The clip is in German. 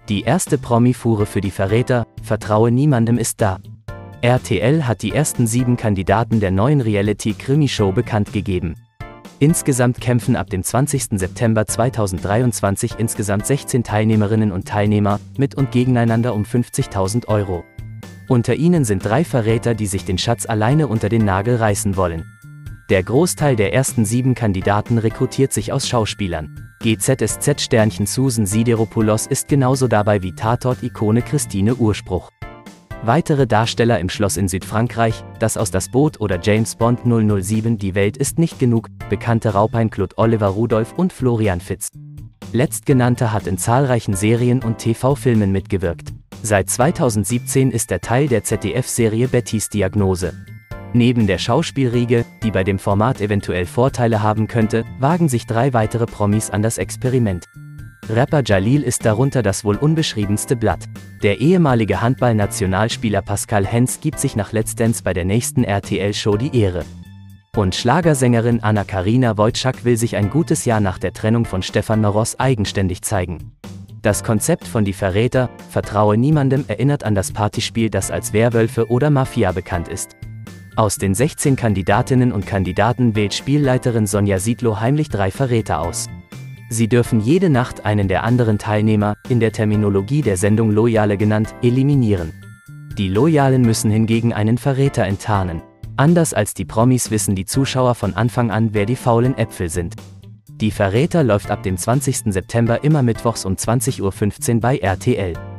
Die erste Promi-Fuhre für die Verräter, Vertraue niemandem, ist da. RTL hat die ersten 7 Kandidaten der neuen Reality-Krimi-Show bekannt gegeben. Insgesamt kämpfen ab dem 20. September 2023 insgesamt 16 Teilnehmerinnen und Teilnehmer mit und gegeneinander um 50.000 Euro. Unter ihnen sind 3 Verräter, die sich den Schatz alleine unter den Nagel reißen wollen. Der Großteil der ersten 7 Kandidaten rekrutiert sich aus Schauspielern. GZSZ-Sternchen Susan Sideropoulos ist genauso dabei wie Tatort-Ikone Christine Urspruch. Weitere Darsteller im Schloss in Südfrankreich, Das aus das Boot oder James Bond 007 Die Welt ist nicht genug, bekannte Raupein Claude Oliver Rudolph und Florian Fitz. Letztgenannter hat in zahlreichen Serien und TV-Filmen mitgewirkt. Seit 2017 ist er Teil der ZDF-Serie Bettys Diagnose. Neben der Schauspielriege, die bei dem Format eventuell Vorteile haben könnte, wagen sich 3 weitere Promis an das Experiment. Rapper Jalil ist darunter das wohl unbeschriebenste Blatt. Der ehemalige Handball-Nationalspieler Pascal Hens gibt sich nach Let's Dance bei der nächsten RTL-Show die Ehre. Und Schlagersängerin Anna-Karina Wojcik will sich ein gutes Jahr nach der Trennung von Stefan Maross eigenständig zeigen. Das Konzept von Die Verräter, Vertraue niemandem, erinnert an das Partyspiel, das als Werwölfe oder Mafia bekannt ist. Aus den 16 Kandidatinnen und Kandidaten wählt Spielleiterin Sonja Siedlow heimlich 3 Verräter aus. Sie dürfen jede Nacht einen der anderen Teilnehmer, in der Terminologie der Sendung Loyale genannt, eliminieren. Die Loyalen müssen hingegen einen Verräter enttarnen. Anders als die Promis wissen die Zuschauer von Anfang an, wer die faulen Äpfel sind. Die Verräter läuft ab dem 20. September immer mittwochs um 20:15 Uhr bei RTL.